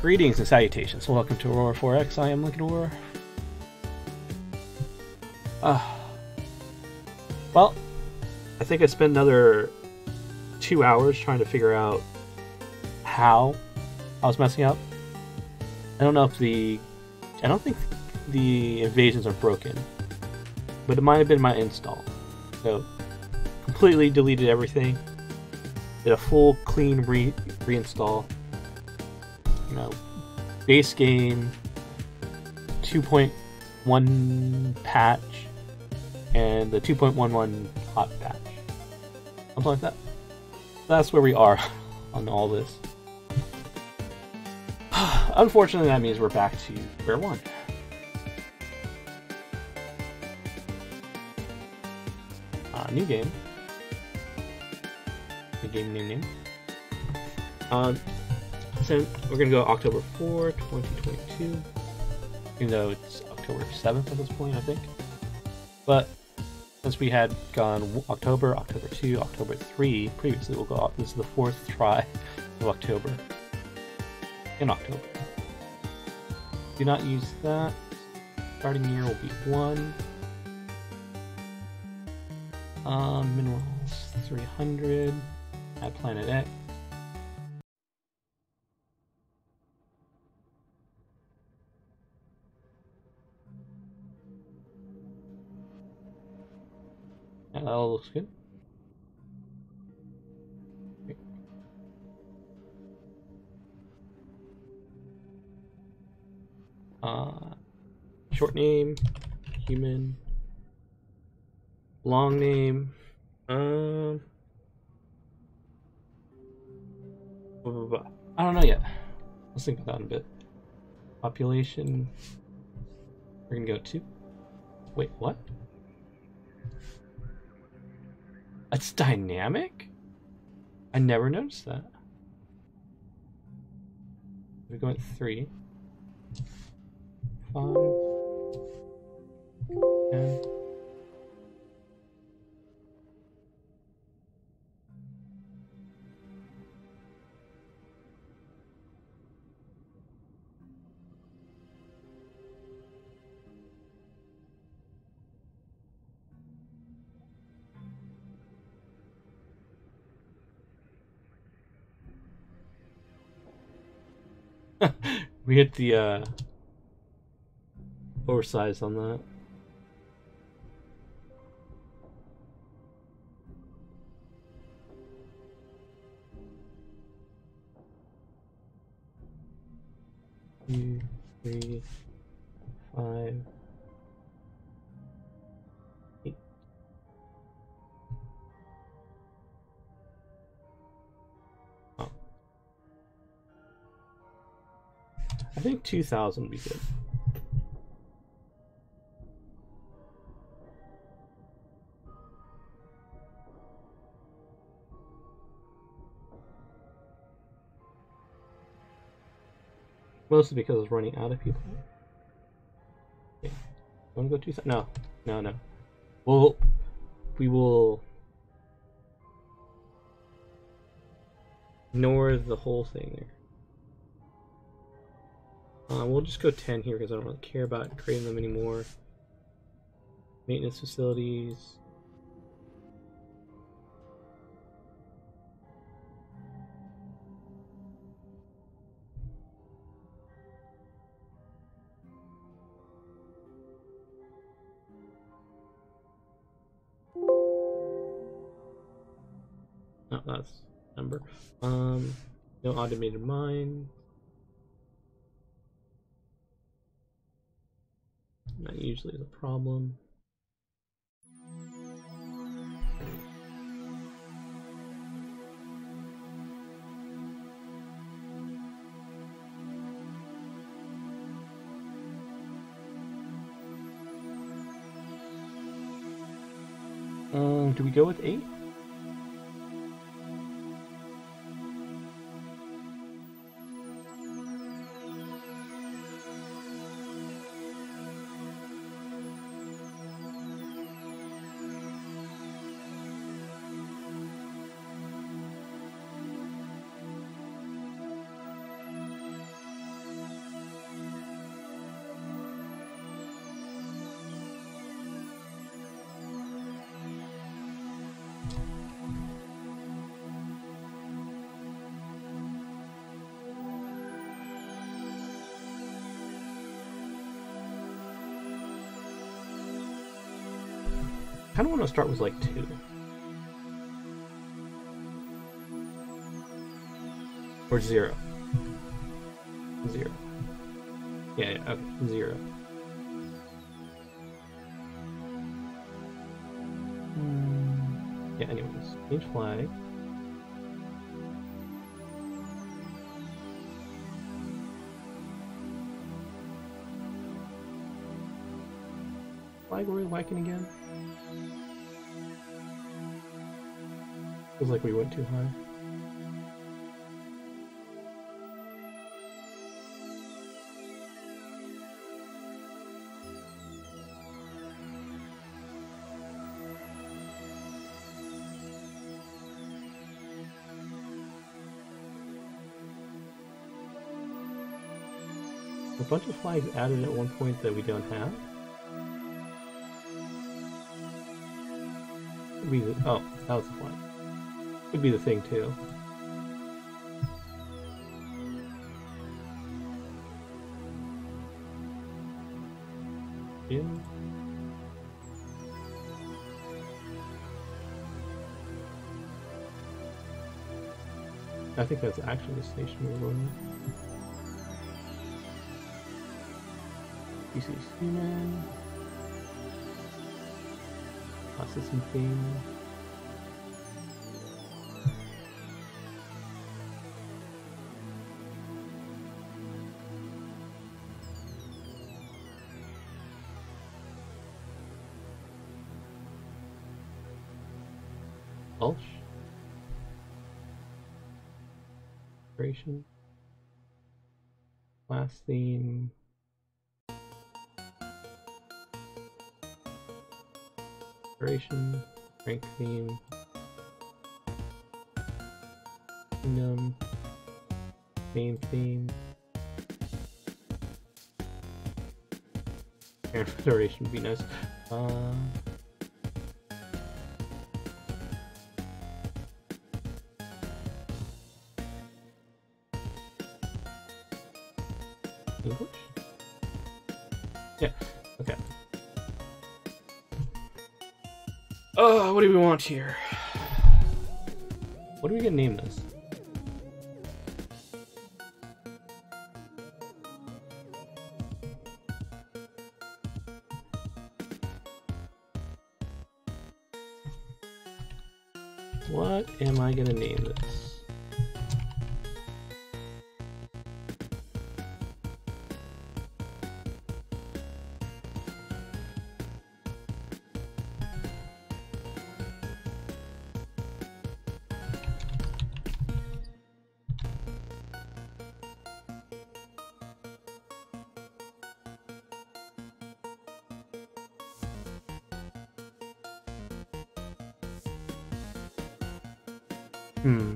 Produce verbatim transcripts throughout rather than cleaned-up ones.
Greetings and salutations. Welcome to Aurora four X. I am Lincoln Aurora. Uh, well, I think I spent another two hours trying to figure out how I was messing up. I don't know if the... I don't think the invasions are broken, but it might have been my install. So, completely deleted everything. Did a full clean re reinstall. You know, base game, two point one patch, and the two point one one hot patch. Something like that. That's where we are on all this. Unfortunately, that means we're back to square one. Uh, new game. New game, new name. Um, so we're gonna go October fourth, twenty twenty-two. Even though it's October seventh at this point, I think. But since we had gone October, October two, October three previously, we'll go. This is the fourth try of October. In October. Do not use that. Starting year will be one. Um, minerals three hundred. At Planet X. Yeah, that all looks good. Okay. Uh, short name, human. Long name, um, blah, blah, blah. I don't know yet. Let's think about that in a bit. Population, we're gonna go two. Wait, what? That's dynamic? I never noticed that. We're going three, five, ten. We hit the uh, oversize on that. Two, three, five, eight. Oh. I think two thousand would be good. Mostly because I was running out of people. Okay. Want to go two thousand? No, no, no. Well, we will ignore the whole thing there. Uh, we'll just go ten here because I don't really care about creating them anymore. Maintenance facilities. No, that's number. Um, no automated mine. That usually is a problem. Um, do we go with eight? kind of want to start with like two. Or zero. Zero. Yeah, yeah, okay, zero. Mm, yeah, anyways, change flag. Flag were we liking again? Feels like we went too high. A bunch of flags added at one point that we don't have. Could be the, oh, that was the flag. Could be the thing too. Yeah. I think that's actually the station we're going. P C C man. Processing theme. Ulch. Operation. Class theme. Operation. Rank theme. Kingdom. Main theme. Parent Federation would be nice. Uh, English? Yeah, okay. Oh, what do we want here? What are we gonna name this? What am I gonna name this? Hmm.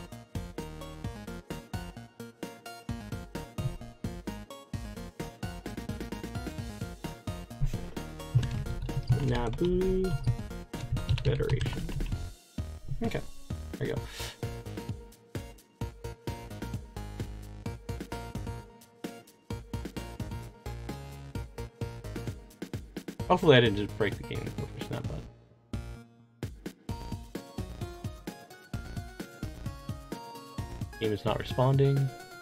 Naboo Federation. Okay, there you go. Hopefully I didn't just break the game before pushing that button. Game is not responding.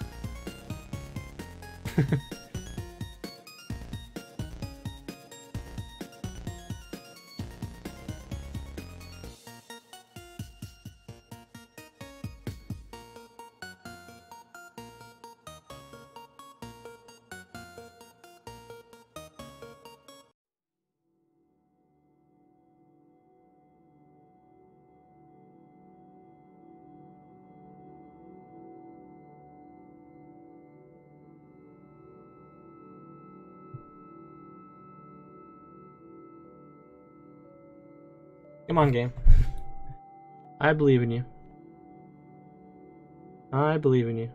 Come on, game. I believe in you. I believe in you.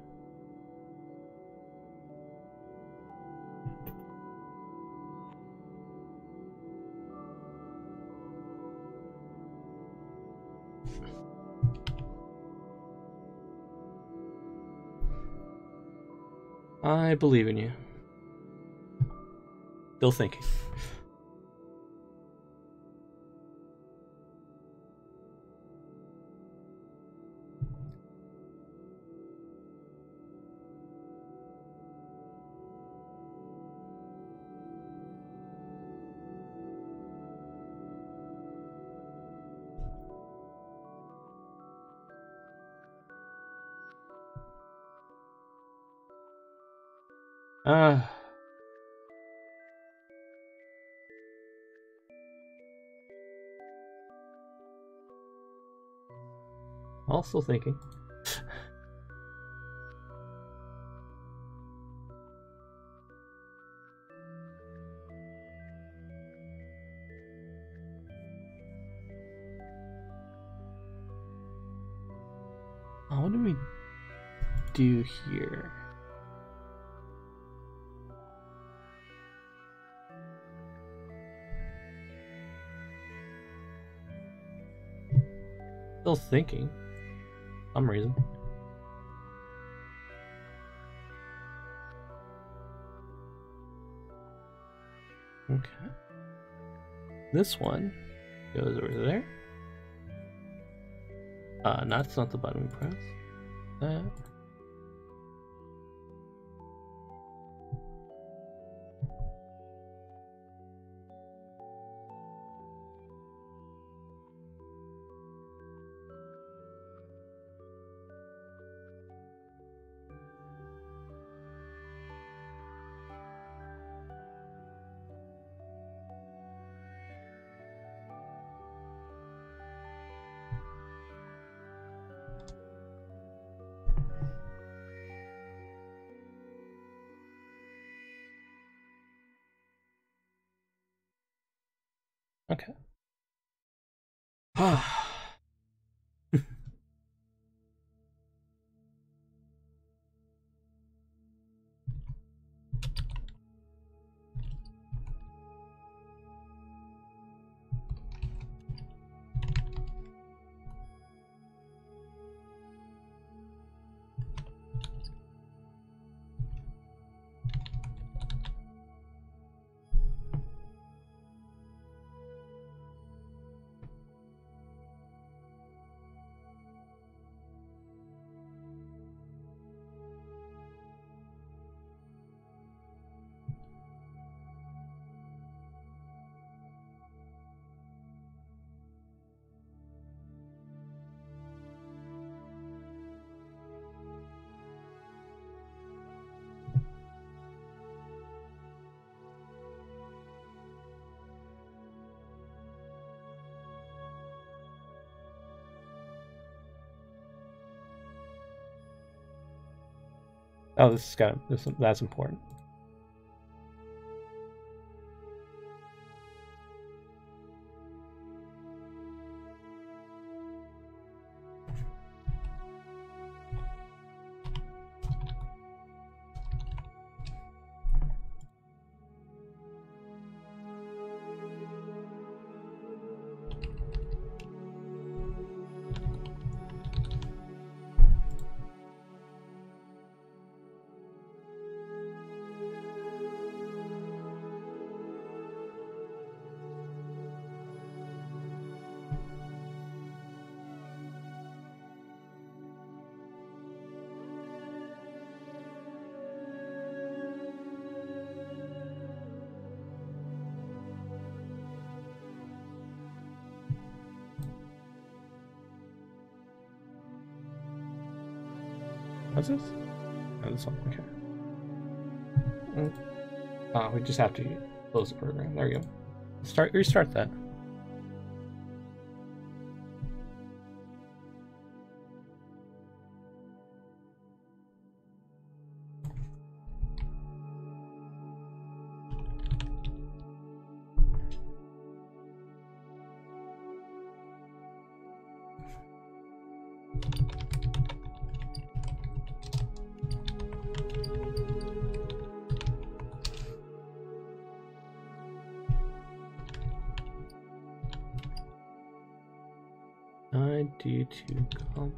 I believe in you. Still thinking. Uh, also thinking. Oh, what do we do here? Still thinking. For some reason. Okay. This one goes over there. Uh, that's not the button we press. That. Okay. Oh, this is got this. That's important. What's this? Oh, this one. Okay. Mm. Oh, we just have to close the program. There we go. Start. Restart that. I D to com.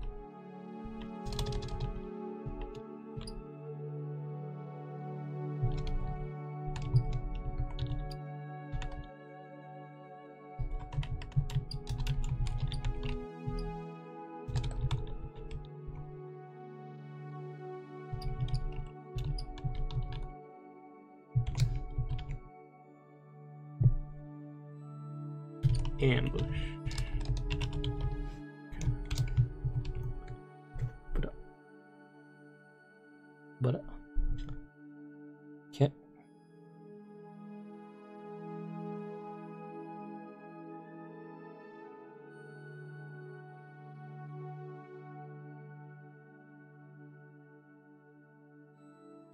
Ambush. But, but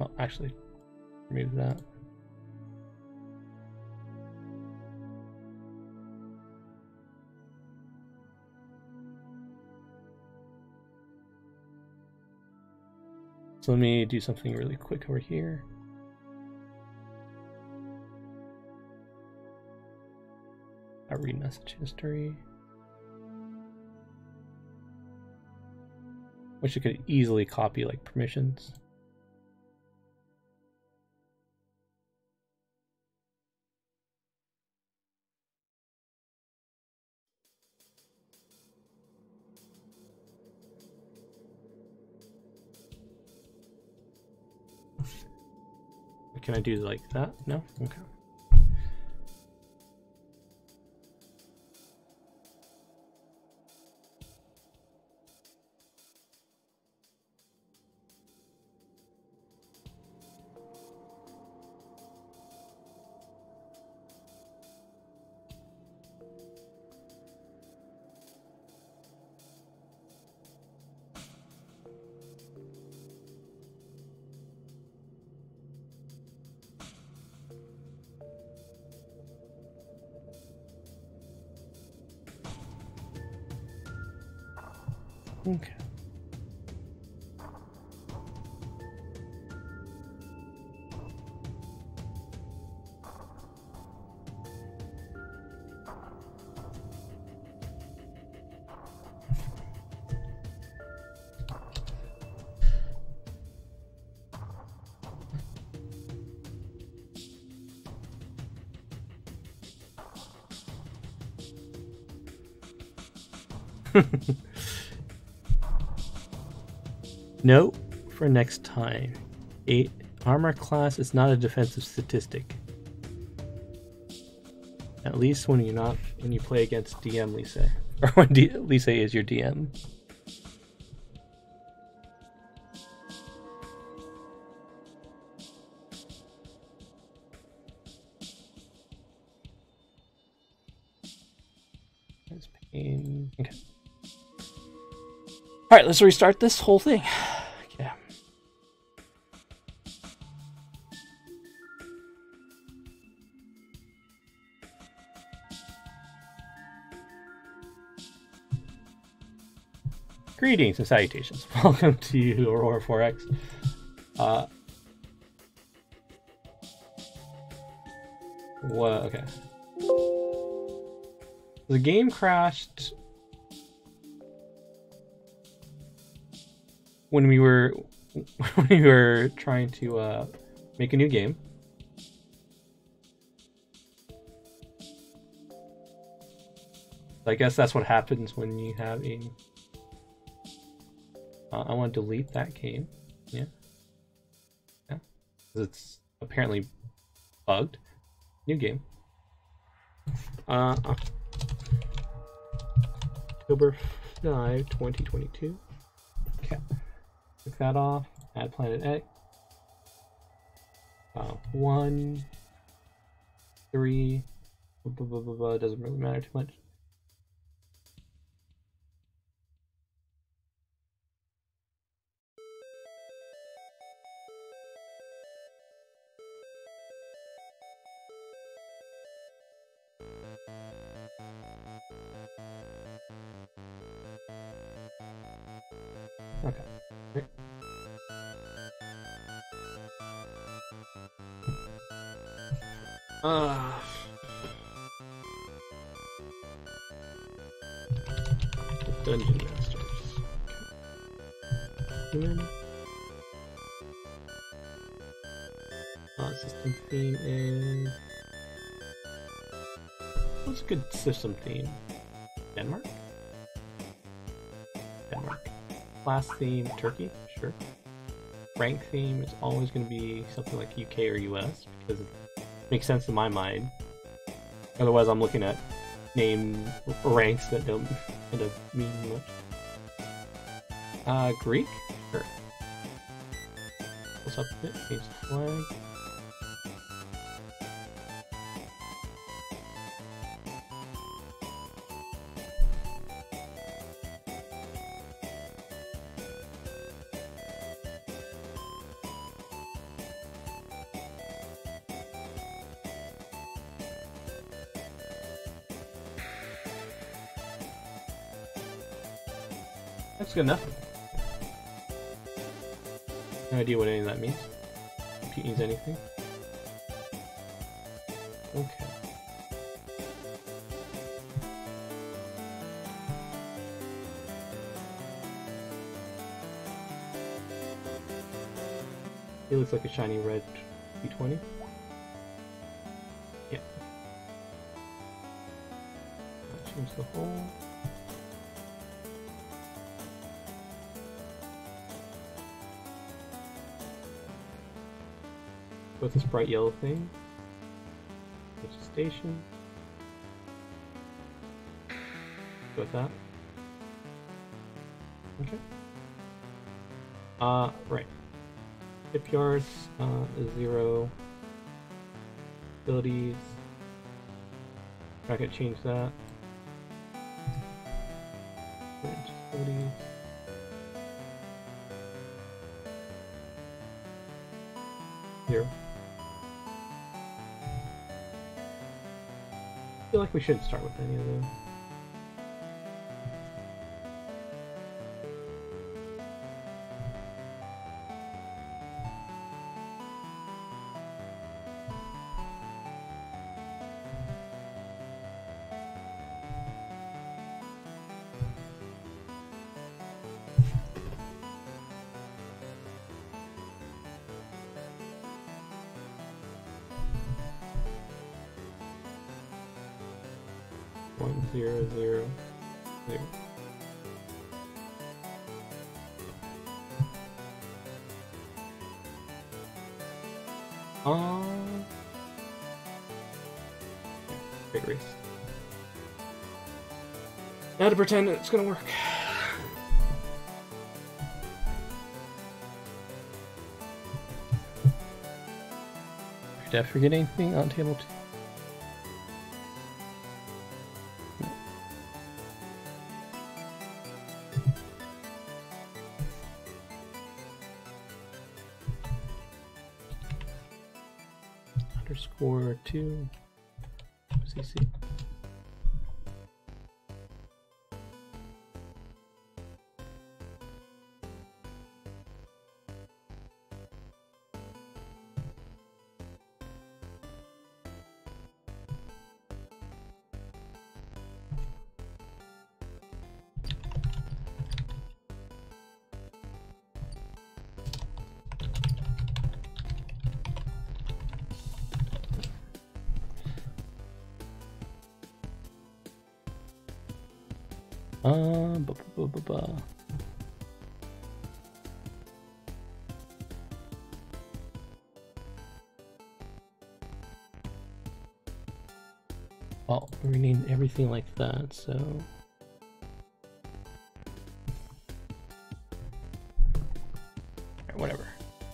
Oh, actually, remove that. So let me do something really quick over here. I read message history. Which you could easily copy like permissions. Can I do like that? No? Okay. Okay. Note for next time. Eight armor class is not a defensive statistic. At least when you're not when you play against D M Lisa. Or when D Lisa is your D M. That's pain. Okay. Alright, let's restart this whole thing. Okay. Greetings and salutations. Welcome to Aurora four X. Uh, what? Okay. The game crashed when we were when we were trying to uh, make a new game. I guess that's what happens when you have a. Uh, I want to delete that game. Yeah. Yeah. It's apparently bugged. New game. Uh, October fifth, twenty twenty-two. Okay. Click that off. Add Planet X. Uh, one, three. Blah, blah, blah, blah. Doesn't really matter too much. Okay. Great. Uh, Dungeon Masters. Okay. Uh, system theme is. What's a good system theme? Denmark? Denmark. Class theme, Turkey, sure. Rank theme is always going to be something like U K or U S because it makes sense in my mind. Otherwise, I'm looking at name ranks that don't end up meaning much. Uh, Greek, sure. What's up with it? Change the flag. That's good enough. No idea what any of that means. If it means anything. Okay. It looks like a shiny red B twenty. Yeah. I'll change the hole. With this bright yellow thing. Change the station. Go with that. Okay. Uh, right. Tip yards, uh, is zero. Abilities. Not gonna change that. Abilities. Zero. I feel like we shouldn't start with any of those. One zero zero zero. Um. Great race. Now to pretend it's gonna work. Did I forget anything on table two? Underscore two C C. Uh, ba ba ba ba ba. Well, we need everything like that, so. Alright, whatever.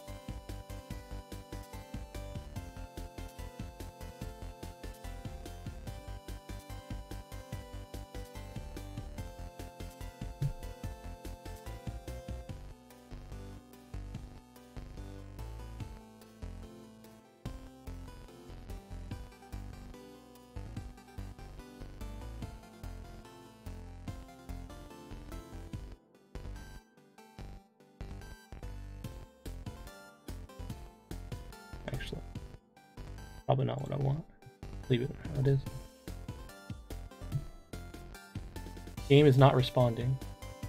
Actually, probably not what I want. Leave it how it is. Game is not responding.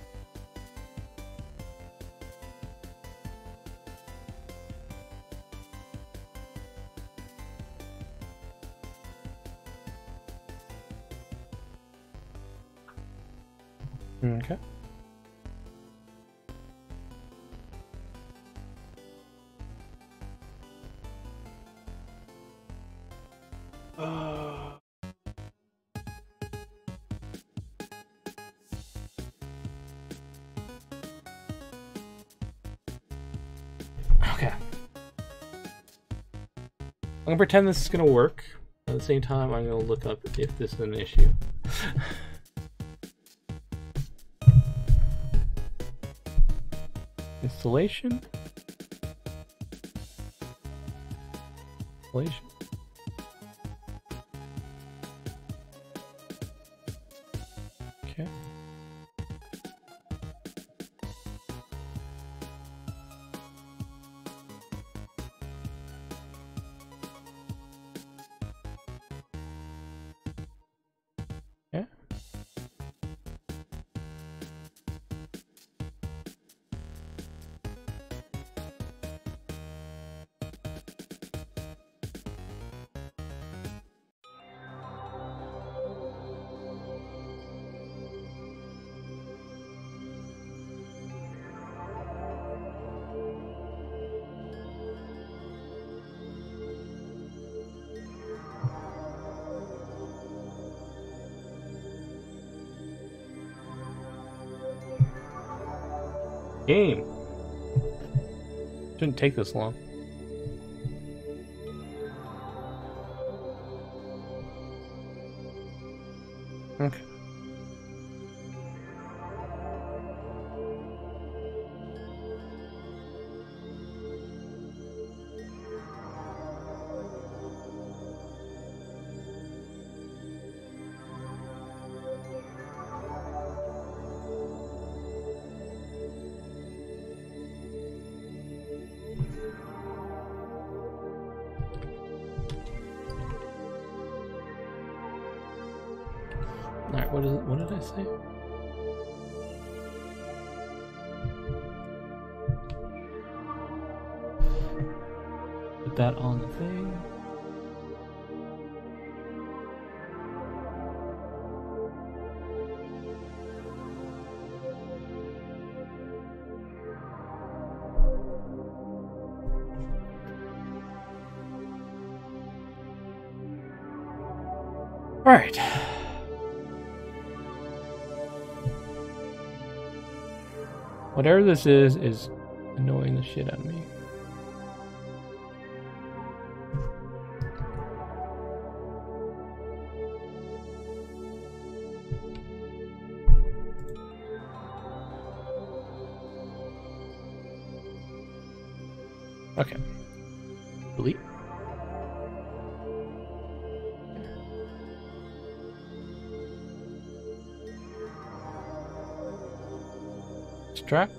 Okay. Uh... Okay. I'm gonna pretend this is gonna work. At the same time, I'm gonna look up if this is an issue. Installation. Installation. Okay. Game. Shouldn't take this long. Okay. Alright, what is it? What did I say? Put that on the thing. Alright. Whatever this is, is annoying the shit out of me. Okay. Delete. Extract.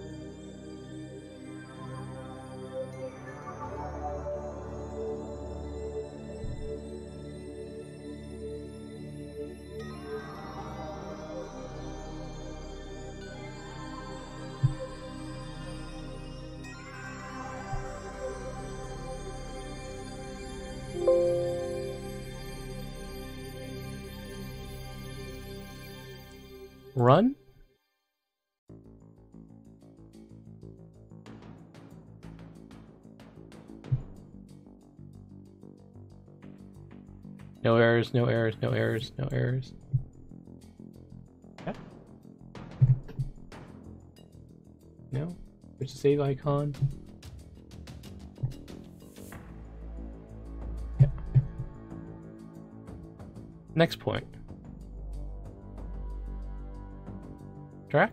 Run. No errors, no errors, no errors, no errors. Okay. No? There's a save icon. Okay. Next point. Extract.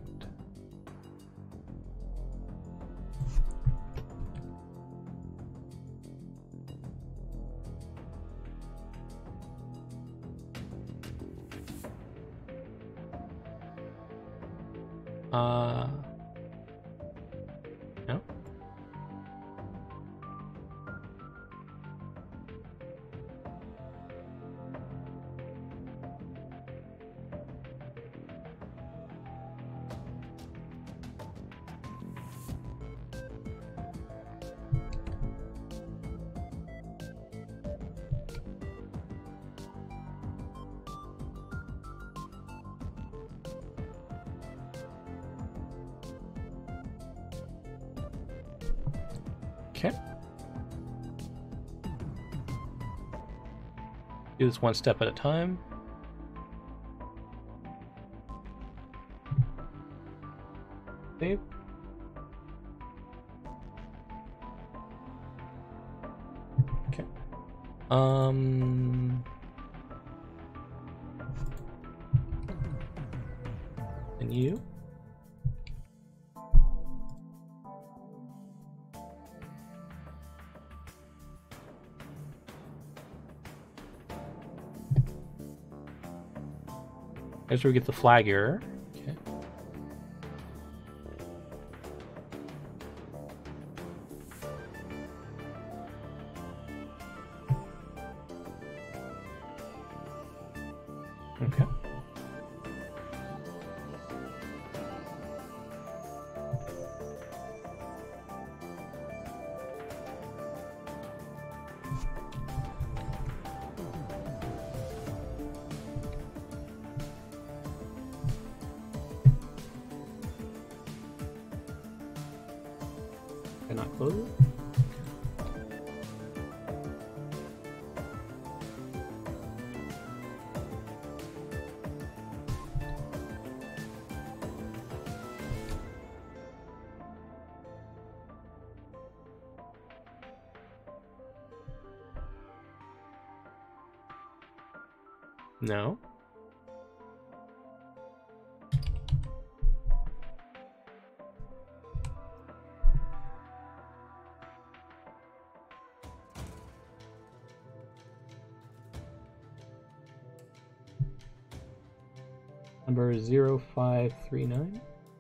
Uh, no. Okay. Do this one step at a time. Save. Okay. Um. And you. Here's where we get the flag error. Okay. Okay. Can I close it? No. Number zero five three nine.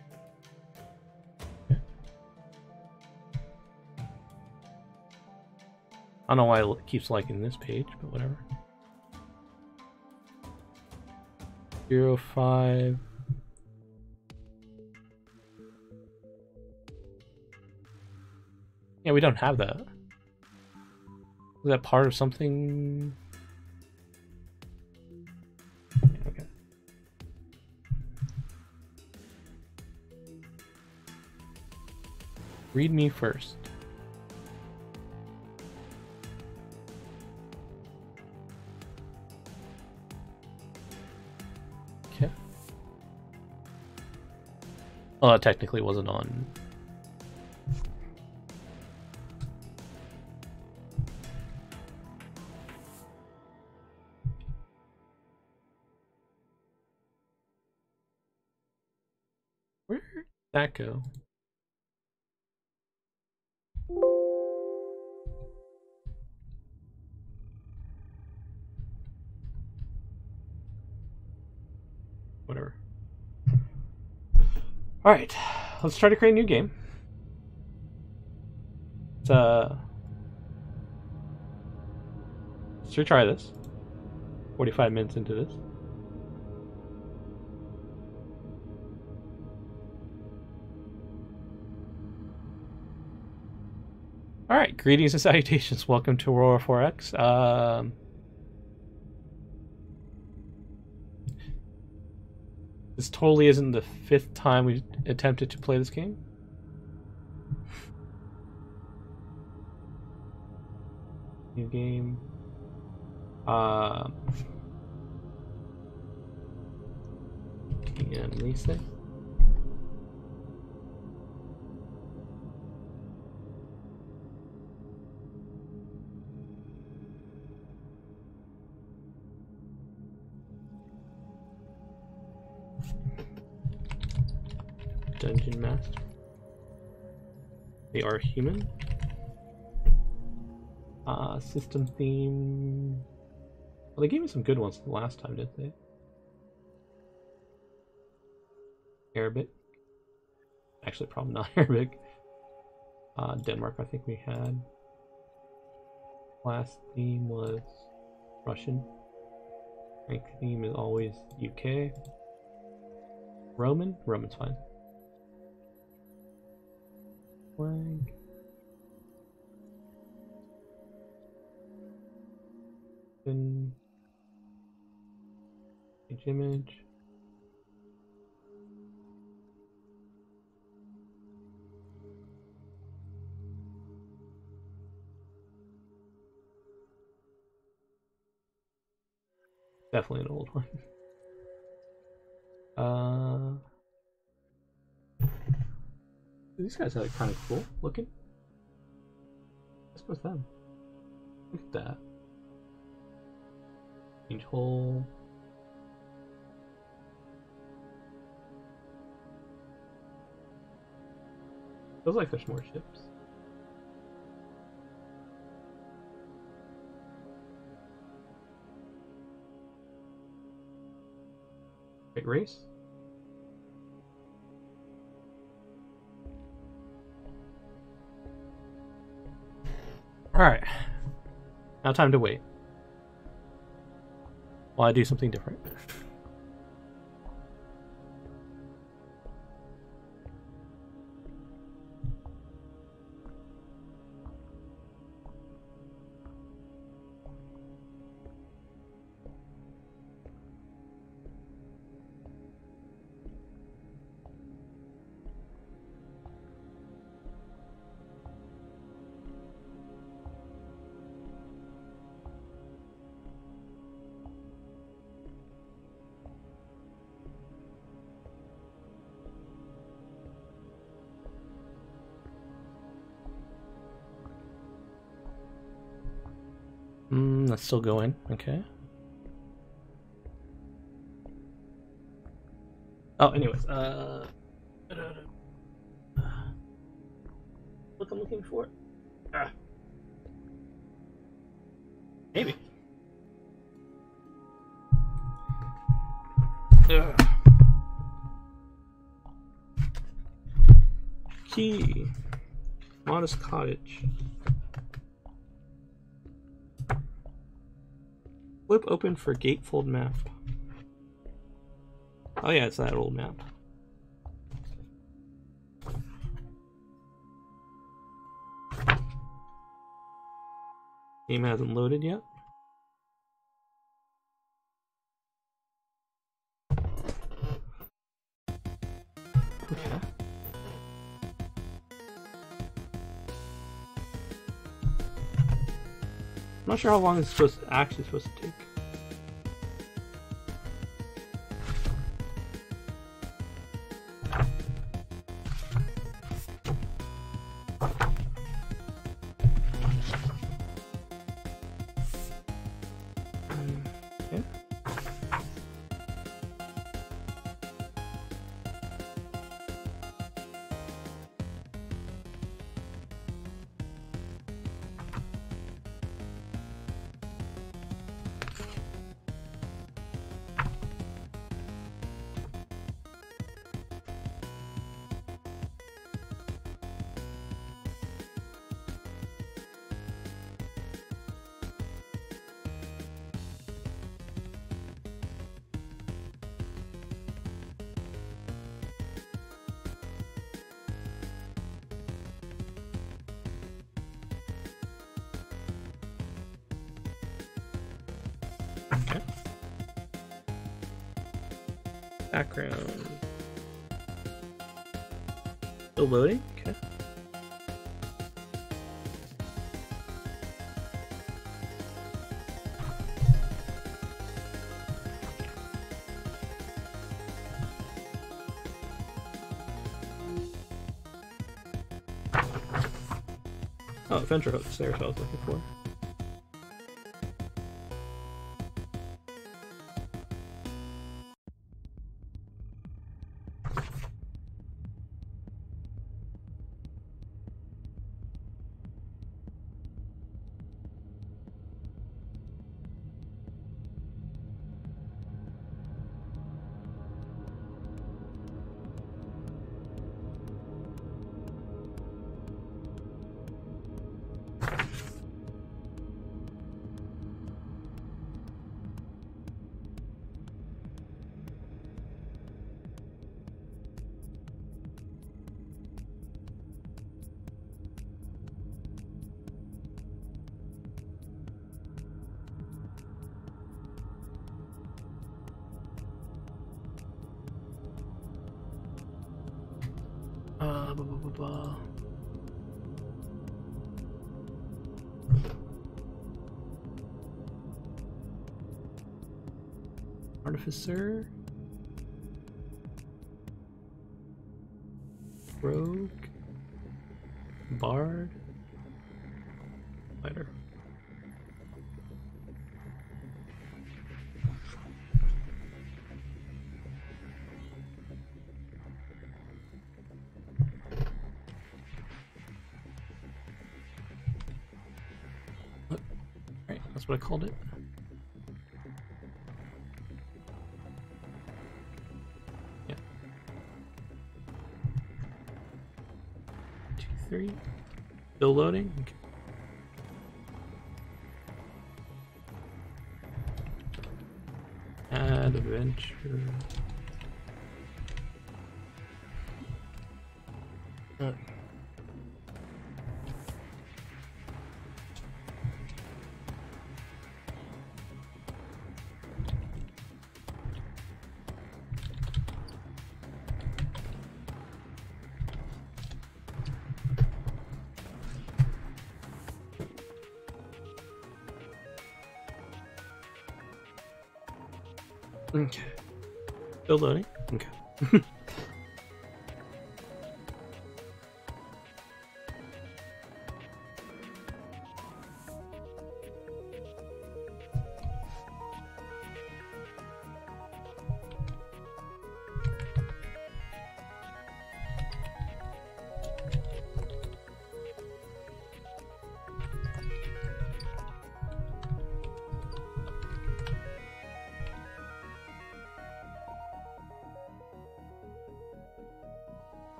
Okay. I don't know why it keeps liking this page, but whatever. Zero five. Yeah, we don't have that. Is that part of something? Okay. Read me first. Okay. Well, that technically wasn't on. Where did that go? Whatever. Alright, let's try to create a new game. Let's, uh, let's retry this. forty-five minutes into this. Alright, greetings and salutations. Welcome to Aurora four X. Um, this totally isn't the fifth time we've attempted to play this game. New game. Uh, and reset. Dungeon Master. They are human. Uh, system theme. Well, they gave me some good ones the last time, didn't they? Arabic. Actually, probably not Arabic. Uh, Denmark, I think we had. Last theme was Russian. Rank theme is always U K. Roman? Roman's fine. Flag. Then page image. Definitely an old one. Uh, these guys are kind of cool looking. What's with them? Look at that. Change hole. Feels like there's more ships. Great race. Alright. Now time to wait. While I do something different. Mm, let's still go in. Okay. Oh, anyways, uh, what I'm looking for? Ah, maybe. Ugh. Key. Modest cottage. Flip open for gatefold map. Oh yeah, it's that old map. Game hasn't loaded yet. Okay. I'm not sure how long it's supposed to, actually supposed to take. Okay. Okay. Background. Still loading? Okay. Oh, Adventure Hooks, there's what I was looking for. Uh, blah, blah, blah, blah. Artificer. Rogue. Bard. Fighter. Right, that's what I called it. Yeah. Two, three. Still loading? Okay. Add adventure. Uh. Okay. Still loading? Okay.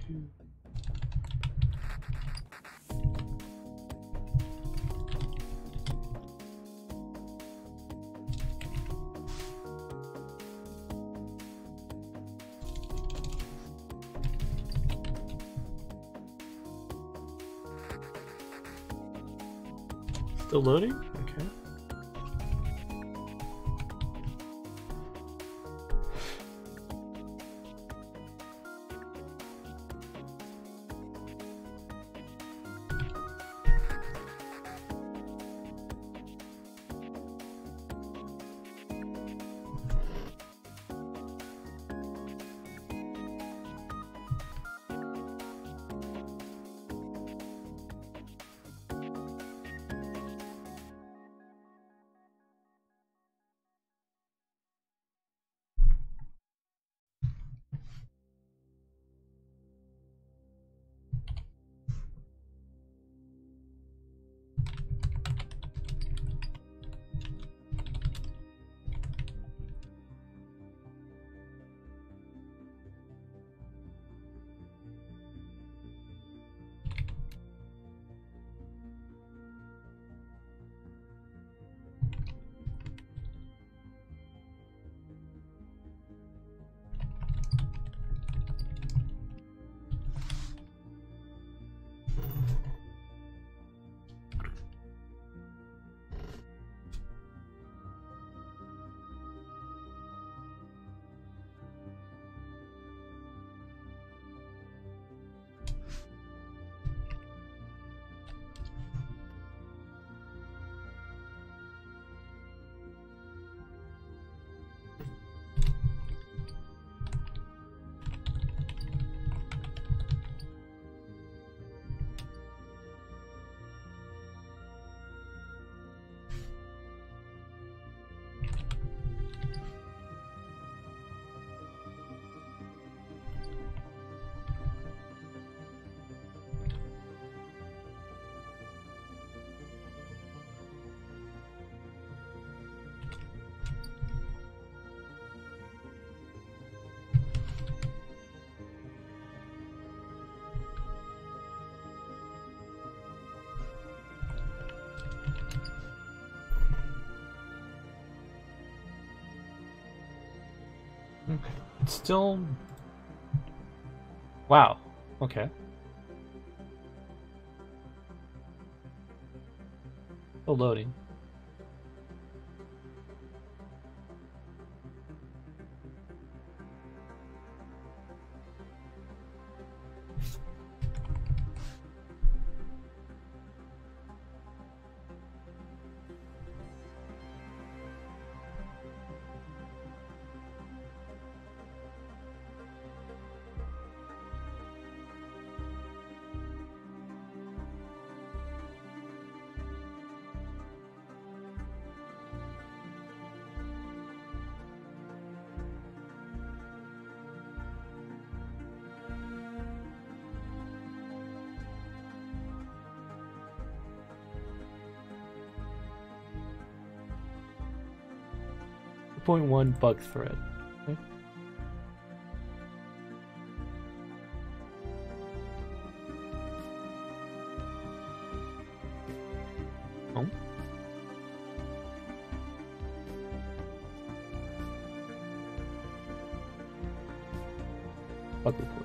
Still loading? Okay. Okay. It's still... Wow. Okay. Still loading. two point one bug thread. Okay. Oh. Bug report.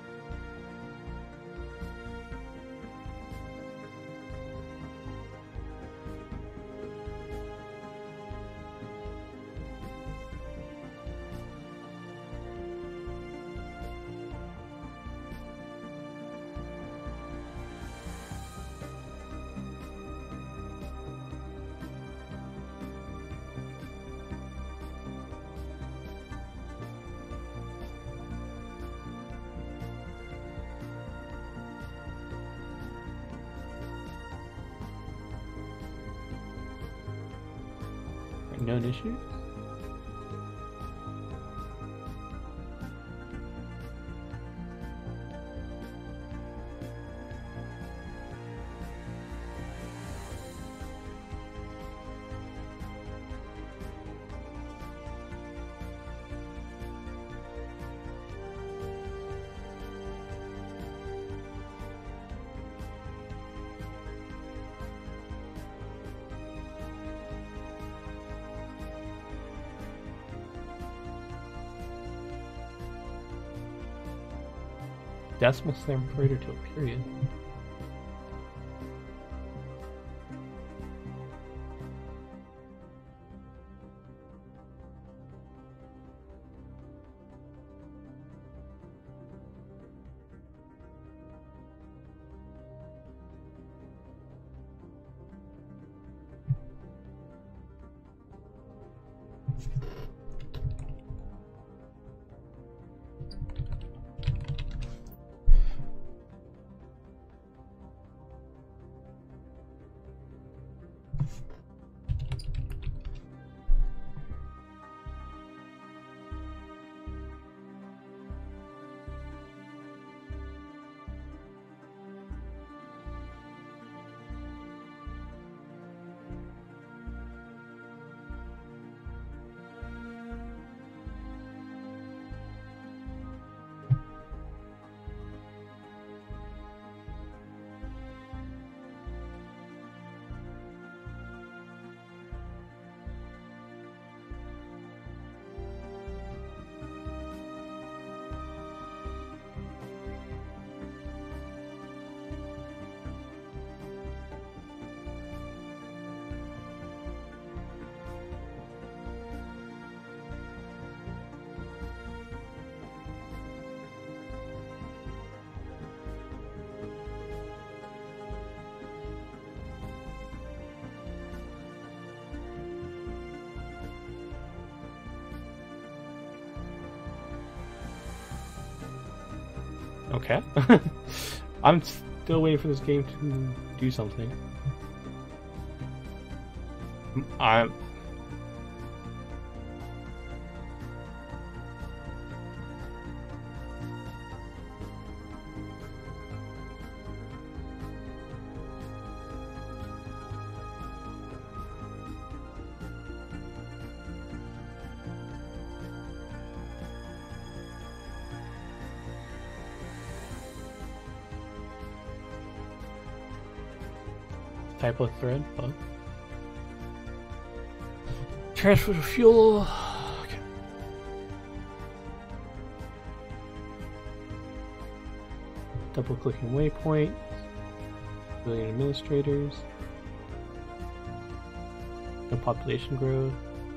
Known issues? decimal separator to a period. Okay. I'm still waiting for this game to do something. I'm... Typo thread, bug. Transfer to fuel. Okay. Double clicking waypoint. Civilian administrators. No population growth.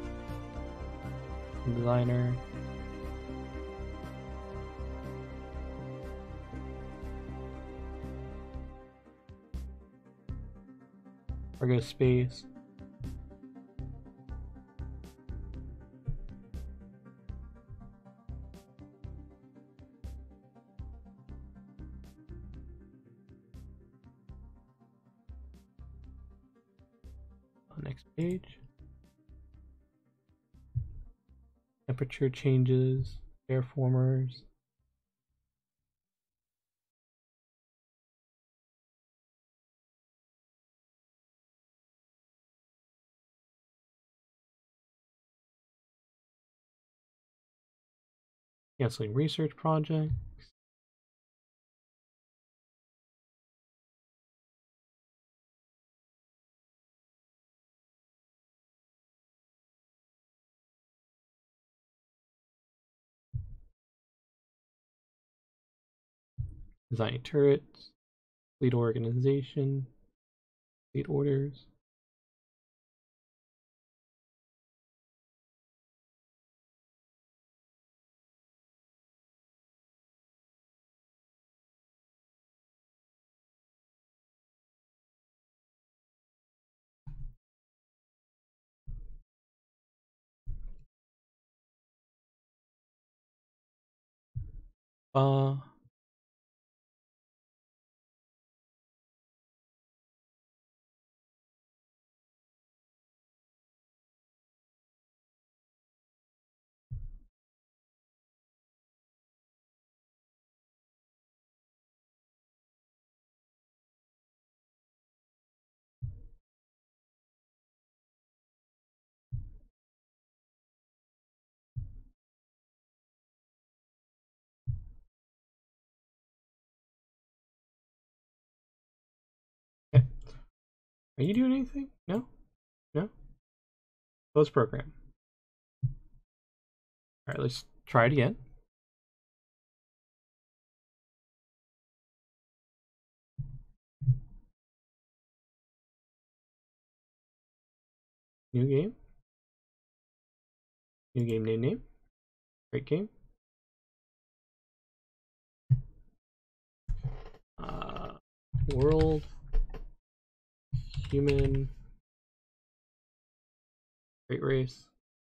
Designer. Cargo space. Next page. Temperature changes, airformers. Canceling research projects. Designing turrets. Fleet organization. Fleet orders. Uh, okay. Are you doing anything? No? No? Close program. Alright, let's try it again. New game. New game name name. Great game. Uh, world human great race.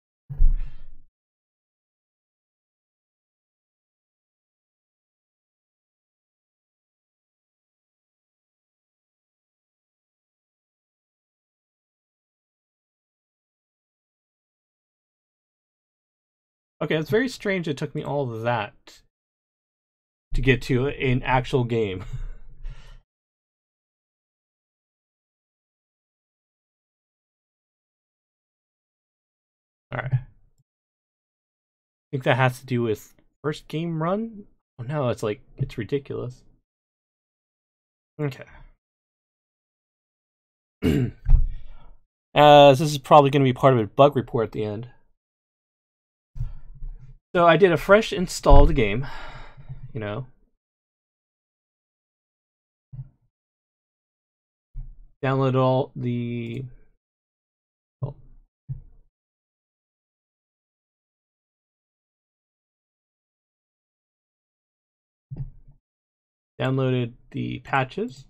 Okay, it's very strange it took me all of that to get to an actual game. Alright. I think that has to do with first game run? Oh no, it's like, it's ridiculous. Okay. As this is probably going to be part of a bug report at the end. So I did a fresh install of the game, you know. Downloaded all the... Oh. Downloaded the patches.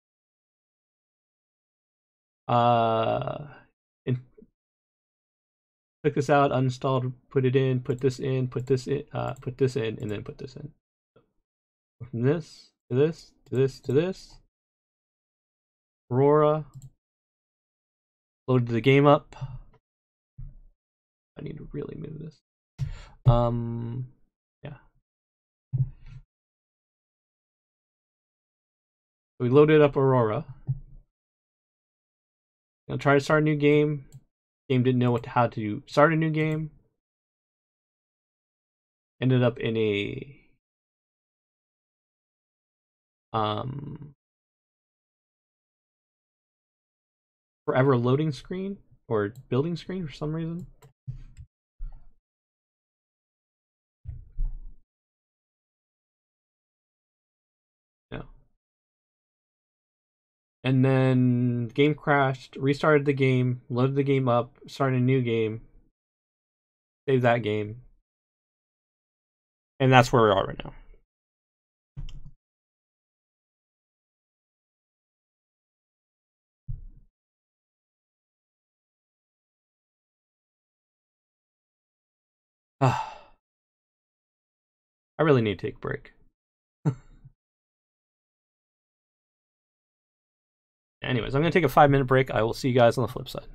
Uh, and took this out, uninstalled, put it in, put this in, put this in, uh, put this in, and then put this in. From this to this to this to this. Aurora. Loaded the game up. I need to really move this. Um, yeah. We loaded up Aurora. Gonna try to start a new game. Game didn't know what to, how to start a new game. Ended up in a um forever loading screen or building screen for some reason. No. And then the game crashed, restarted the game, loaded the game up, started a new game, saved that game. And that's where we are right now. I really need to take a break. Anyways, I'm going to take a five minute break. I will see you guys on the flip side.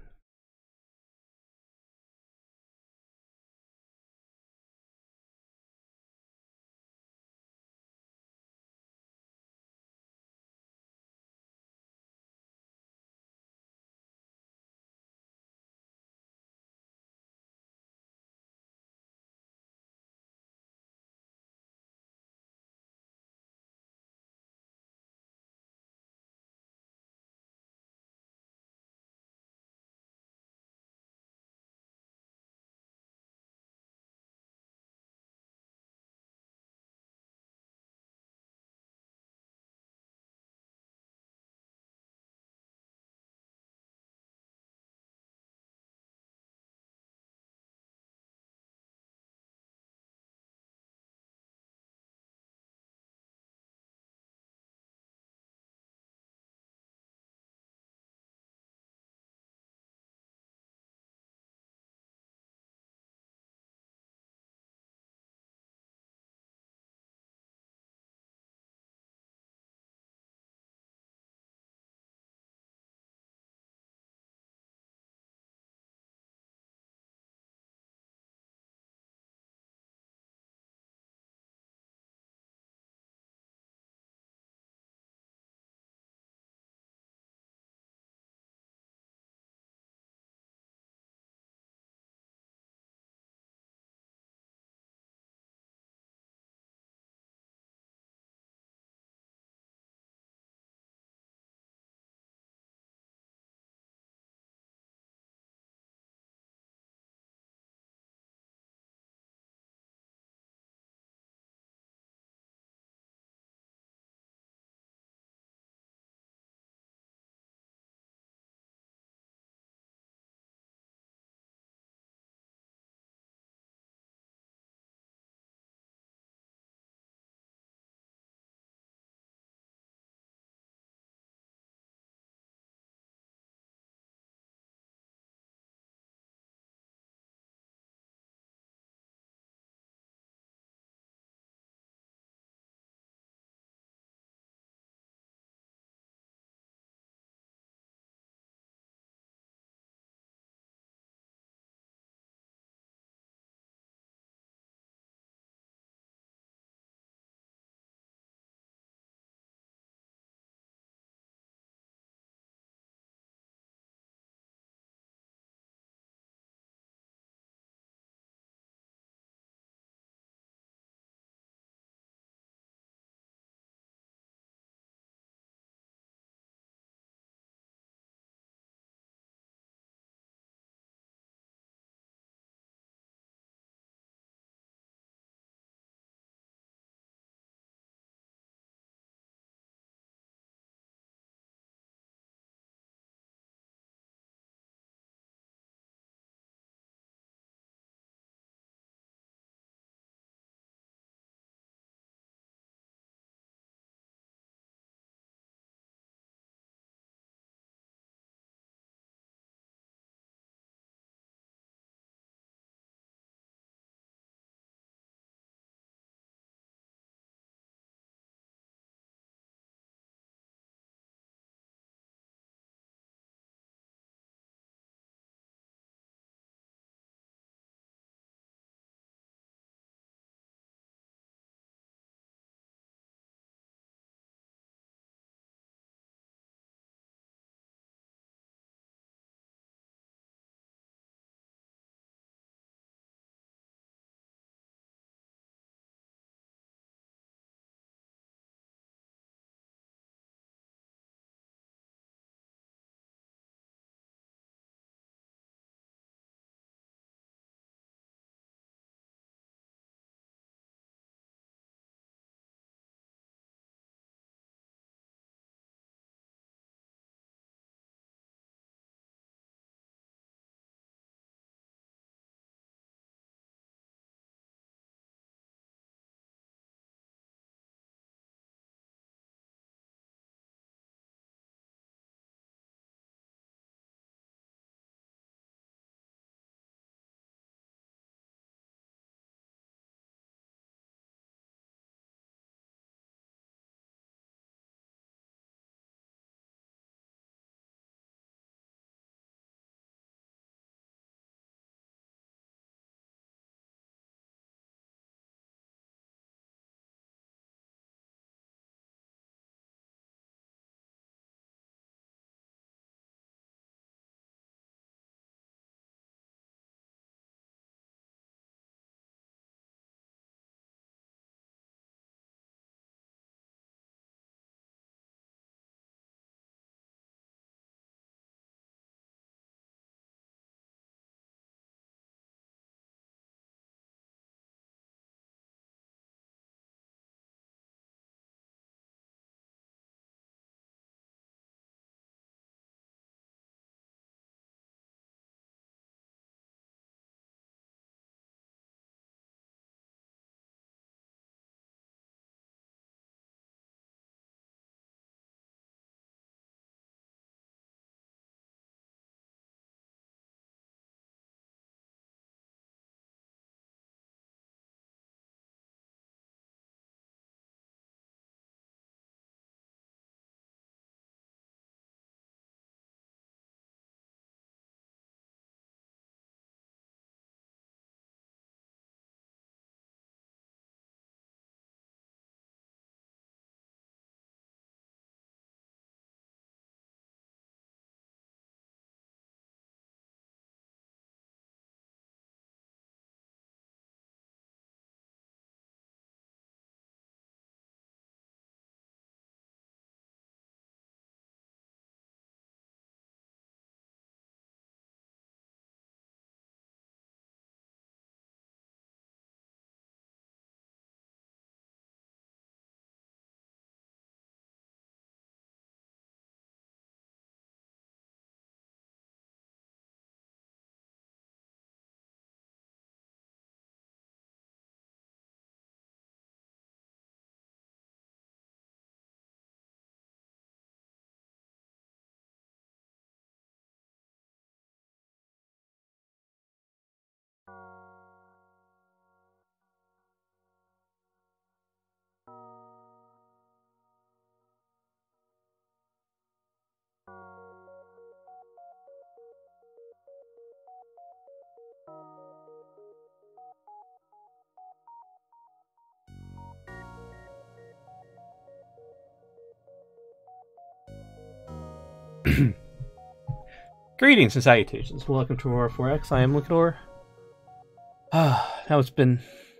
Greetings and salutations. Welcome to Aurora four X. I am Lucador. Ah, now it's been...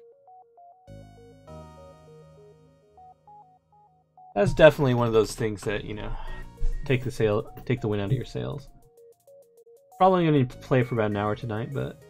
That's definitely one of those things that, you know, take the sail, take the wind out of your sails. Probably going to play for about an hour tonight, but